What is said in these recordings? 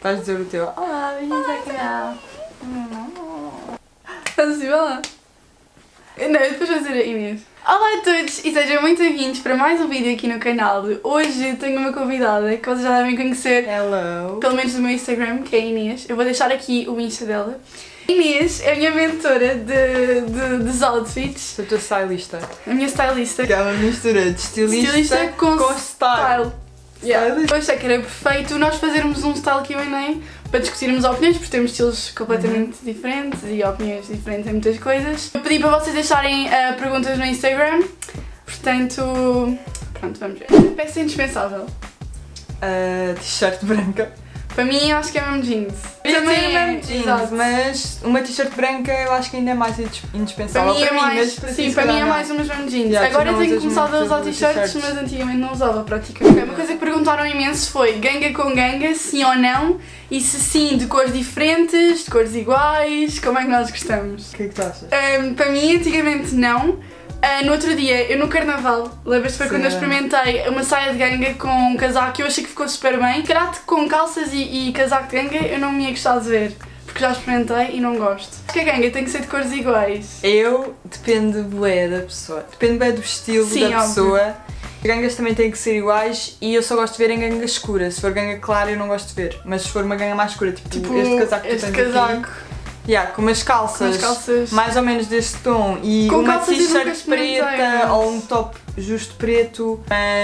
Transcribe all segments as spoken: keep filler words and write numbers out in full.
Vais dizer o teu. Olá, bem-vindos ao canal. Possível? Não, eu depois vou dizer a Inês. Olá a todos e sejam muito bem-vindos para mais um vídeo aqui no canal. Hoje tenho uma convidada que vocês já devem conhecer. Hello. Pelo menos no meu Instagram, que é a Inês. Eu vou deixar aqui o Insta dela. A Inês é a minha mentora de, de, dos outfits. Sou a tua stylista. A minha stylista. Que é uma mistura de estilista, Estilista com, com style. style. Yeah. Eu achei que era perfeito nós fazermos um style Q and A para discutirmos opiniões, porque temos estilos completamente uhum. diferentes e opiniões diferentes em muitas coisas. Eu pedi para vocês deixarem uh, perguntas no Instagram, portanto, pronto, vamos ver. Peça indispensável. Uh, T-shirt branca. Para mim acho que é mesmo jeans. Também Sim, é mesmo jeans, exato. Mas uma t-shirt branca eu acho que ainda é mais indispensável. Para mim é para mais, mim, mas para sim, ti, para mim é não. mais umas mesmo jeans. Yeah, agora eu tenho começado a usar t-shirts, mas antigamente não usava praticamente. Uma coisa que perguntaram imenso foi ganga com ganga, sim ou não? E se sim, de cores diferentes, de cores iguais, como é que nós gostamos? O que é que tu achas? Um, para mim, antigamente não. Uh, no outro dia, eu no carnaval, lembras-te foi quando eu experimentei uma saia de ganga com um casaco que eu achei que ficou super bem. Karate com calças e, e casaco de ganga eu não me ia gostar de ver, porque já experimentei e não gosto. Porque a ganga tem que ser de cores iguais. Eu, depende bué da pessoa, depende bué do estilo Sim, da óbvio. pessoa. As gangas também têm que ser iguais e eu só gosto de ver em ganga escura. Se for ganga clara eu não gosto de ver, mas se for uma ganga mais escura, tipo, Tipo este casaco que tu este tens casaco. aqui, yeah, com umas calças, Com umas calças mais ou menos deste tom e com uma t-shirt preta ou um top justo preto,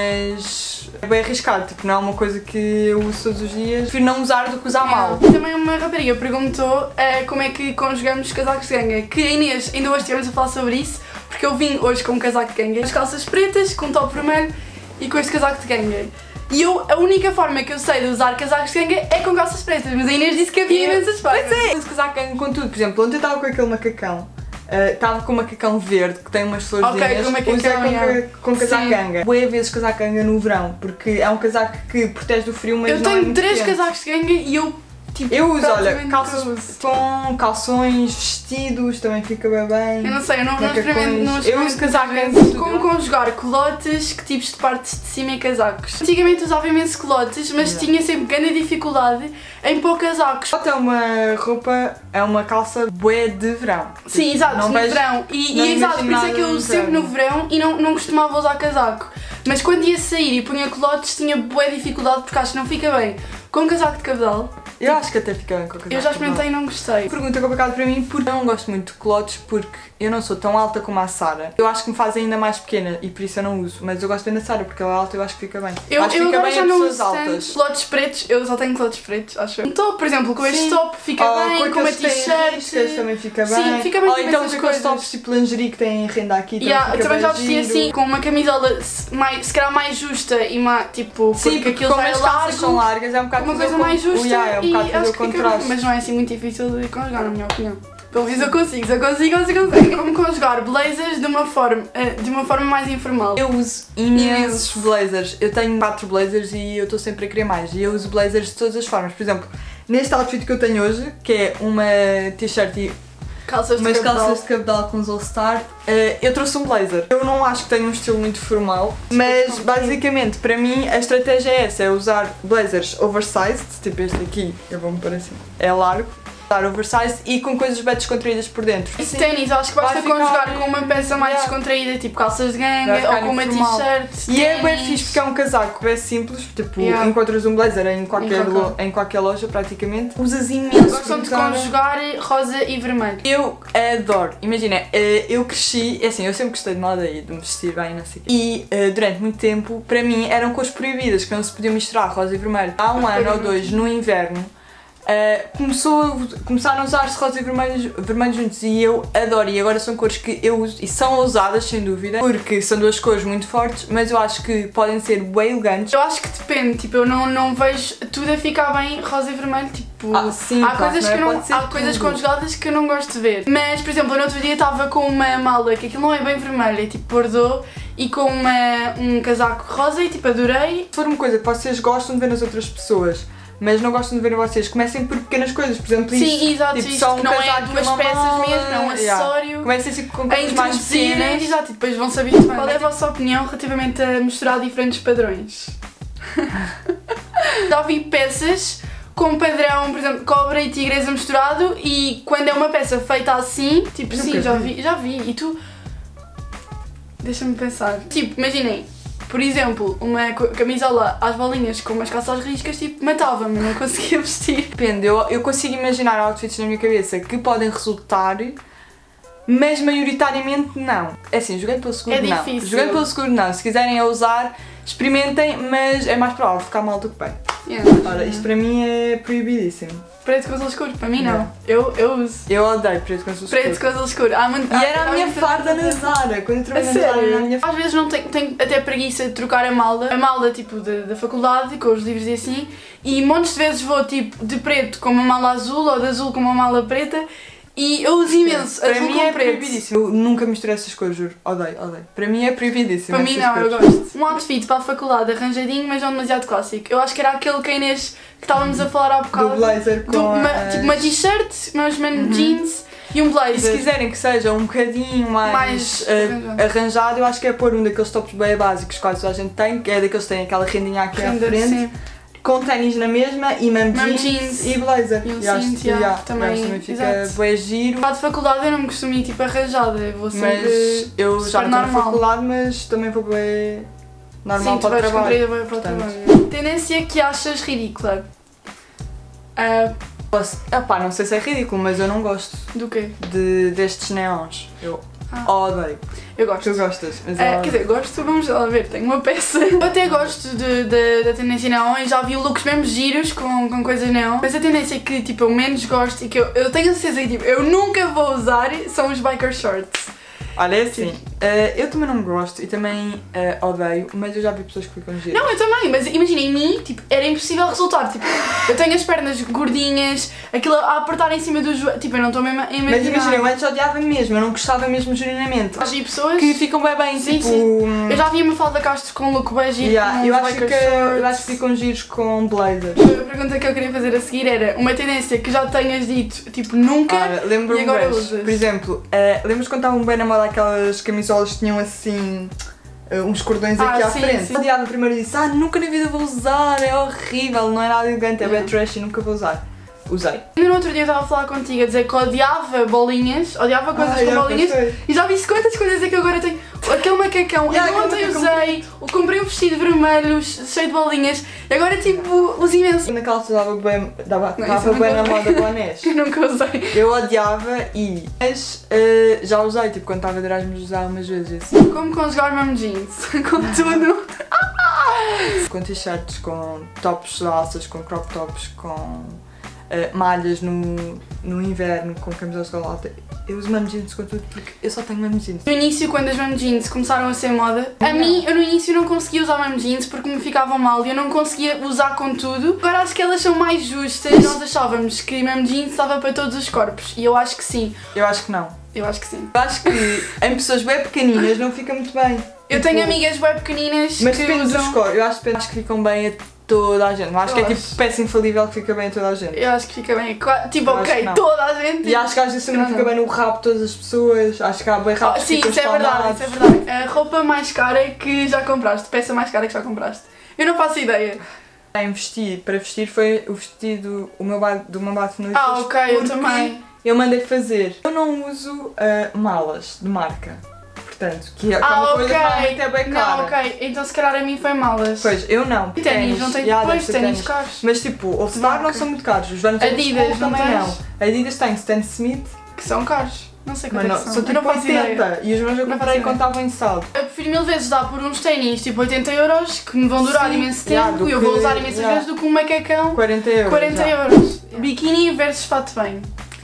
mas é bem arriscado, tipo, não é uma coisa que eu uso todos os dias. Prefiro não usar do que usar mal. E também uma rapariga perguntou uh, como é que conjugamos casacos de ganga, que a Inês, ainda hoje estivemos a falar sobre isso, porque eu vim hoje com um casaco de ganga, as calças pretas, com um top vermelho e com este casaco de ganga. E eu, a única forma que eu sei de usar casacos de ganga é com calças pretas, mas a Inês disse que havia imensas formas. Pois é! Esse casaco ganga com tudo, por exemplo, ontem eu estava com aquele macacão. Estava uh, com um macacão verde que tem umas flores okay, com, macacão, usei com, yeah. com casaco Sim. ganga. Boa vezes casaco ganga no verão, porque é um casaco que protege do frio, mas eu não é tenho muito três quente. casacos de ganga e eu tipo, eu uso, olha, calças uso. com calções, vestidos, também fica bem bem. Eu não sei, eu não, não experimento, não experimento eu uso casaco ganga. Como conjugar colotes, que tipos de partes de cima e casacos. Antigamente usava imenso colotes, mas yeah. tinha sempre grande dificuldade em pôr casacos. Colote é uma roupa, é uma calça bué de verão. Sim, tipo, exato, não no vejo, verão. E, e exato, por isso é que eu uso sempre no verão e não, não costumava usar casaco. Mas quando ia sair e punha colotes, tinha bué dificuldade porque acho que não fica bem com casaco de cabedal. Eu acho que até fica bem com o casaco. Eu já experimentei e não gostei. Pergunta complicada para mim porque eu não gosto muito de culotes porque eu não sou tão alta como a Sara. Eu acho que me fazem ainda mais pequena e por isso eu não uso. Mas eu gosto bem da Sara porque ela é alta e eu acho que fica bem. Eu, acho que eu fica agora bem já a não pessoas uso altas. tanto. Culotes pretos, eu só tenho culotes pretos, acho eu. Um top, por exemplo, com este Sim. top fica oh, bem, com, com uma t-shirt. também fica bem. Sim, fica bem Ou com então essas com coisas. os tops tipo lingerie que têm renda aqui. Yeah, também, também fica já bem vesti giro. assim, com uma camisola mais, se calhar mais justa e mais, tipo, Sim, porque aquilo como já é as calças largo, são largas, é um bocado uma fazer coisa o mais con- justa yeah, é um e bocado fazer acho o que fica bem, contraste. mas não é assim muito difícil de conjugar, na minha opinião. Pelo menos eu consigo, se eu consigo, consigo, consigo. Como conjugar blazers de uma forma, de uma forma mais informal. Eu uso imensos blazers. Eu tenho quatro blazers e eu estou sempre a querer mais. E eu uso blazers de todas as formas. Por exemplo, neste outfit que eu tenho hoje, que é uma t-shirt e calças de umas cabedal. calças de cabedal com os All-Star, uh, eu trouxe um blazer. Eu não acho que tenha um estilo muito formal, mas basicamente para mim a estratégia é essa, é usar blazers oversized, tipo este aqui, eu vou-me pôr assim, é largo. Oversized e com coisas bem descontraídas por dentro. Esse ténis, acho que basta Vai ficar- conjugar com uma peça mais Yeah. descontraída, tipo calças de Vai ganga ficar ou com uma informal. t-shirt. E é bem ténis. fixe porque é um casaco bem simples, tipo, Yeah. encontras um blazer em qualquer, Em qualquer. lo- em qualquer loja praticamente. Usas imenso. Gostam de porque usar- conjugar rosa e vermelho. Eu adoro, imagina, eh, eu cresci, é assim, eu sempre gostei de moda e de me vestir bem, não sei o quê. E eh, durante muito tempo, para mim, eram cores proibidas, que não se podiam misturar, rosa e vermelho. Há um ano ou dois, no inverno, Uh, começou, começaram a usar-se rosa e vermelho, vermelho juntos e eu adoro, e agora são cores que eu uso e são ousadas sem dúvida, porque são duas cores muito fortes, mas eu acho que podem ser bem elegantes. Eu acho que depende, tipo, eu não, não vejo tudo a ficar bem rosa e vermelho, tipo, Ah, sim, há claro, coisas não é? que eu não, Pode ser há coisas tudo. conjugadas que eu não gosto de ver. Mas, por exemplo, no outro dia estava com uma mala que aquilo não é bem vermelho, é tipo bordô, e com uma, um casaco rosa e tipo adorei. Se for uma coisa que vocês gostam de ver nas outras pessoas, mas não gostam de ver em vocês, comecem por pequenas coisas, por exemplo isto. Sim, exato, tipo, isto só um que não é casaco e duas uma peças mala, mesmo, é um acessório. Yeah. Comecem assim com A coisas mais introduzir, pequenas. exato, e depois vão se habituar. Qual é a vossa opinião relativamente a misturar diferentes padrões? Já vi peças como padrão, por exemplo, cobra e tigresa misturado, e quando é uma peça feita assim, tipo, Nunca sim, já vi. vi, já vi, e tu... Deixa-me pensar. Tipo, imaginem, por exemplo, uma co- camisola às bolinhas com umas calças às riscas, tipo, matava-me, eu não conseguia vestir. Depende, eu, eu consigo imaginar outfits na minha cabeça que podem resultar, mas maioritariamente não. É assim, joguei pelo seguro, É não. difícil. Joguei pelo seguro, não. Se quiserem a usar, experimentem, mas é mais provável ficar mal do que bem. Yeah. Ora, isto para mim é proibidíssimo. Preto com azul escuro, para mim não. Não. Eu, eu uso. Eu odeio preto com azul escuro. Preto com azul escuro. Há muito- E há- era a há minha muita- farda na Zara. Quando eu A trabalhei na Zara, sério? era a minha Às vezes não tenho, tenho até preguiça de trocar a malda, a malda tipo de- da faculdade, com os livros e assim, e montes de vezes vou tipo de preto com uma mala azul ou de azul com uma mala preta, e eu uso imenso, Para azul mim com é preto. proibidíssimo. Eu nunca misturei essas cores, juro. Odeio, odeio. Para mim é proibidíssimo. Para mim essas não, eu cores. gosto. Um outfit para a faculdade arranjadinho, mas não demasiado clássico. Eu acho que era aquele que a Inês que estávamos a falar há bocado. Do blazer com Do- uma, as- tipo uma t-shirt, umas man Uhum. jeans e um E se blazer. quiserem que seja um bocadinho mais, Mais eh, arranjado. arranjado, eu acho que é pôr um daqueles tops bem básicos que quase toda a gente tem, que é daqueles que têm aquela rendinha aqui à Renda, frente, sim. com ténis na mesma e mesmo Mesmo jeans, jeans. e blazer. E um E acho cinto, que yeah, yeah, também, eu acho que também fica exato. bem giro, Lá de faculdade eu não me costumo ir tipo arranjada, eu vou sempre. mas eu já super estou na normal. faculdade, mas também vou bem normal Sim, tu para o vais trabalho. descontraída bem para o Portanto. trabalho. Tendência que achas ridícula? Ah, Posso, epá, não sei se é ridículo, mas eu não gosto do quê? de, destes neons. Eu Ah. odeio. Eu gosto. Tu gostas, mas Ah, eu quer dizer, gosto, vamos lá ver, tenho uma peça. Eu até gosto de, de- da tendência neon e já vi looks mesmo giros com, com coisas neon. Mas a tendência que tipo, eu menos gosto e que eu, eu tenho a certeza que tipo, eu nunca vou usar são os biker shorts. Olha, é assim, eh, eu também não gosto e também eh, odeio, mas eu já vi pessoas que ficam giras. Não, eu também, mas imagina, em mim, tipo, era impossível resultar. Tipo, eu tenho as pernas gordinhas, aquilo a apertar em cima do joelho. Tipo, eu não estou mesmo a imaginar. Mas imagina, eu antes odiava mesmo, eu não gostava mesmo genuinamente. E pessoas Que ficam bem bem, Sim, tipo... sim. hum, Eu já vi uma falda Castro com um look bem giro, yeah, com eu, uns acho biker que, shorts. eu acho que ficam giros com blazers. A pergunta que eu queria fazer a seguir era uma tendência que já tenhas dito, tipo, nunca. Ora, lembro-me E agora bem, usas? por exemplo, eh, lembras quando estavam bem na moda aquelas camisolas que tinham assim... eh, uns cordões Ah, aqui à sim, frente? sim. Eu odiava primeiro e disse, ah, nunca na vida vou usar, é horrível, não é nada elegante, é bem Yeah. trash e nunca vou usar. Usei. Ainda no outro dia eu estava a falar contigo a dizer que odiava bolinhas, odiava coisas Ah, com yeah, bolinhas, pois foi. e já viste quantas coisas é que eu agora tenho. Aquele macacão, Yeah, eu ontem aquele usei, eu comprei um vestido vermelho cheio de bolinhas, e agora tipo, uso imenso. Na calça dava bem, dava, Não, dava isso bem eu na nunca moda bonés. Eu nunca usei. Eu odiava e... Mas eh, já usei, tipo, quando estava de Erasmus usava umas vezes assim. Como conjugar mesmo jeans, com tudo. Com t-shirts, com tops de alças, com crop tops, com eh, malhas no, no inverno, com camisolas de gola alta. Eu uso mesmo jeans com tudo porque eu só tenho mesmo jeans. No início, quando as mem jeans começaram a ser moda, a mim, eu no início não conseguia usar mem jeans porque me ficavam mal e eu não conseguia usar com tudo. Agora acho que elas são mais justas. Nós achávamos que mem jeans estava para todos os corpos e eu acho que sim. Eu acho que não. Eu acho que sim. Eu acho que em pessoas bem pequeninas não fica muito bem. Eu Tipo, tenho amigas bem pequeninas Mas que depende usam... dos corpos. Eu acho que, acho que ficam bem a toda a gente. Não acho Eu que é acho. tipo peça infalível que fica bem a toda a gente. Eu acho que fica bem. Qua- Tipo, Eu acho ok, que não. toda a gente. E acho que às vezes também não Não, fica não. bem no rabo de todas as pessoas. Acho que há bem Ah, rabos que sim, ficam isso é verdade, espalmados. isso é verdade. A roupa mais cara que já compraste, peça mais cara que já compraste. Eu não faço ideia. Em vestir, para vestir foi o vestido o meu ba- do meu bate noites. Ah, ok, eu também. Eu mandei fazer. Eu não uso ah, malas de marca. Portanto, que é, que é uma Ah, coisa ok. que realmente é bem cara. Não, ok. Então se calhar a mim foi malas. Pois, eu não. E ténis, não tem yeah, depois deve ter ténis caros. Mas tipo, All Star não Marca. são muito caros. Os Vans Adidas, não também tens? não. Adidas tem Stan Smith, Que são caros. Não sei mas quanto é não, que são. são eu não tipo faço ideia. oitenta. E os meus eu Não comprei faço quando estavam em saldo. Eu prefiro mil vezes dar por uns ténis tipo oitenta euros que me vão durar Sim, imenso yeah, tempo do e eu que- vou usar imensas yeah. vezes do que um macacão quarenta euros. quarenta já. euros. Biquíni versus fato bem.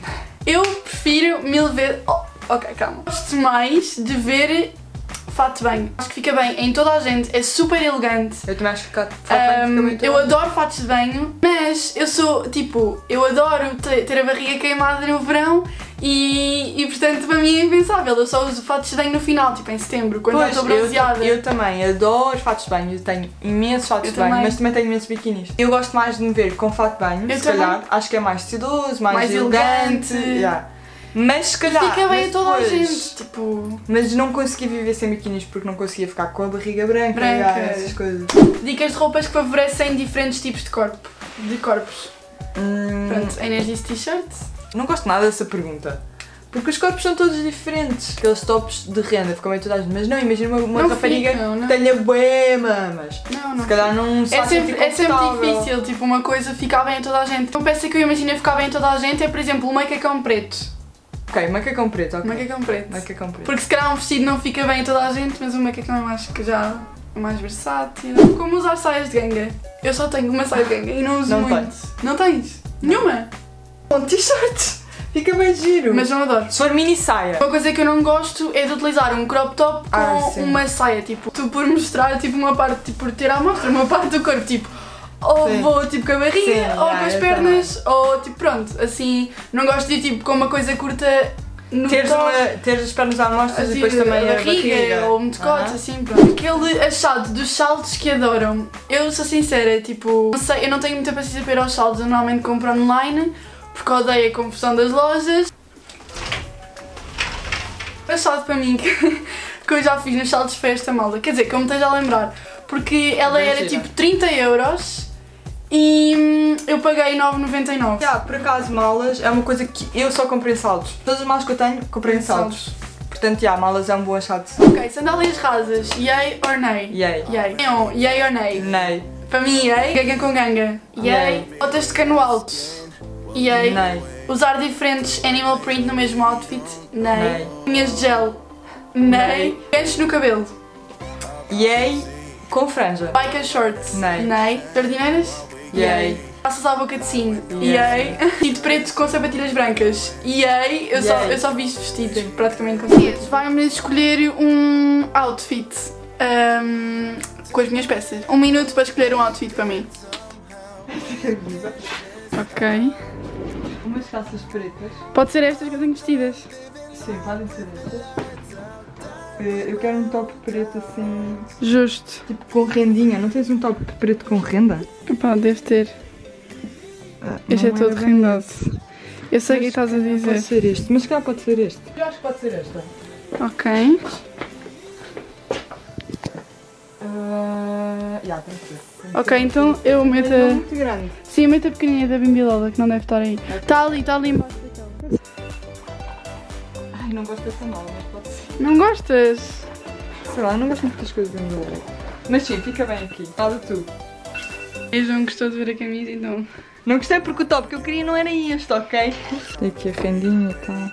Eu prefiro mil vezes. Oh, ok, calma. Gosto mais de ver fato bem. Acho que fica bem em toda a gente, é super elegante. Eu também acho que fica, fica Um, muito eu bem. adoro fatos de banho, mas eu sou tipo, eu adoro te- ter a barriga queimada no verão e, e portanto para mim é impensável. Eu só uso fatos de banho no final, tipo em setembro, quando já Pois, estou eu, bronzeada. eu também adoro fatos de banho, eu tenho imensos fatos Eu de banho, também. mas também tenho imensos biquinis. Eu gosto mais de me ver com fato de banho, Eu se também. calhar, acho que é mais estiloso, mais, Mais elegante. elegante. yeah. Mas se calhar. Fica bem mas a toda a depois- gente, tipo. Mas não conseguia viver sem biquinis porque não conseguia ficar com a barriga branca, Branca. yeah, essas coisas. Dicas de roupas que favorecem diferentes tipos de corpo. De corpos. Hum, Pronto, a Inês disse t-shirt. Não gosto nada dessa pergunta. Porque os corpos são todos diferentes. Aqueles tops de renda ficam bem toda a gente. Mas não, imagina uma, uma Não rapariga ficam, não. que tenha bué mamas. Não, não. Se calhar não se É vai sempre, sentir é sempre confortável. difícil, tipo, uma coisa ficar bem a toda a gente. Uma peça que eu imagino ficar bem a toda a gente é, por exemplo, o macacão preto. Ok, macacão preto, ok. Macacão preto. Macacão preto. Porque se calhar um vestido não fica bem a toda a gente, mas o macacão eu acho que já é mais versátil. Como usar saias de ganga? Eu só tenho uma saia de ganga e não uso Não muito. tens. Não tens? Nenhuma? Um t-shirt. Fica bem giro. Mas não adoro. Se for mini saia. Uma coisa que eu não gosto é de utilizar um crop top com Ah, sim. uma saia, tipo, tu por mostrar tipo uma parte, tipo, por ter à mostra uma parte do corpo, tipo, ou Sim. vou tipo com a barriga, Sim, ou yeah, com as eu pernas, ou tipo, pronto, assim, não gosto de ir tipo com uma coisa curta no Teres, top, uma, teres as pernas à mostra assim, e depois também a barriga, barriga. ou um decote, Aham. assim, pronto. Aquele achado dos saltos que adoram, eu sou sincera, tipo, não sei, eu não tenho muita paciência para ir aos saltos, eu normalmente compro online, porque odeio a confusão das lojas. Achado para mim que, que eu já fiz nos saltos foi esta malda, quer dizer, que eu me esteja a lembrar, porque ela Bem era gira. tipo trinta euros e hum, eu paguei nove vírgula noventa e nove. Yeah, por acaso, malas é uma coisa que eu só comprei em saldos. Todas as malas que eu tenho, comprei em saldos. Portanto, yeah, malas é um bom achado. Ok, sandálias rasas, yay or nay? Yay. Yay. Não, yay or nay? Nei. Para mim, yay. Ganga com ganga. Yay. Yay. Botas de cano alto. Yay. Nei. Usar diferentes animal print no mesmo outfit. Nay. Nei. Unhas de gel. Nay. Ganchos no cabelo. Yay com franja. Biker shorts. Nay. Nay. Jardineiras. Yay. Passas à boca de sino. Yay. Yay. Vestido preto com sapatilhas brancas. Yay. Eu, Só, Yay. eu só vi vestidos praticamente com sapatilhas. Vai-me escolher um outfit um, com as minhas peças. Um minuto para escolher um outfit para mim. Ok. Umas calças pretas. Pode ser estas que eu tenho vestidas. Sim, podem ser estas. Eh, Eu quero um top preto assim, Justo. tipo com rendinha. Não tens um top preto com renda? Epá, deve ter. Ah, Este é não todo bem rendoso. esse. Eu sei o que Mas estás a Pode dizer. ser este, mas se calhar pode ser este. Eu acho que pode ser esta. Ok. Uh, yeah, tem que ser. Tem que Ok, ser. então eu meto Mas não a... muito grande. Sim, eu meto a pequenininha da Bimbilola, que não deve estar aí. Está ali, está ali embaixo daquela. Ai, não gosto dessa mala, mas pode ser. Não gostas? Sei lá, eu não gosto muito das coisas bem boas. Mas sim, fica bem aqui. Fala tu. Eu não gostou de ver a camisa, então. Não gostei porque o top que eu queria não era este, ok? Tem aqui a rendinha e tal.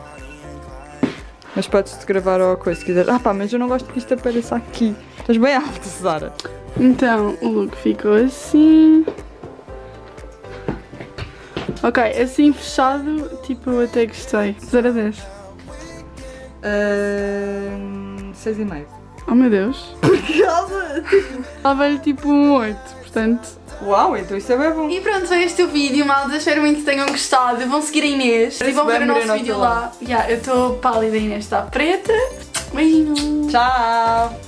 Mas podes-te gravar ou coisa se quiser. Ah pá, mas eu não gosto que isto apareça aqui. Estás bem alta, Sara. Então, o look ficou assim. Ok, assim fechado, tipo, eu até gostei. zero a dez. Uh, seis e meio. Oh meu Deus. Estava-lhe tipo um oito, portanto... Uau, então isso é bem bom. E pronto, foi este o vídeo, malta. Espero muito que tenham gostado. Vão seguir a Inês e vão ver o nosso vídeo lá. Yeah, eu estou pálida, a Inês está preta. Beijinhos. Tchau.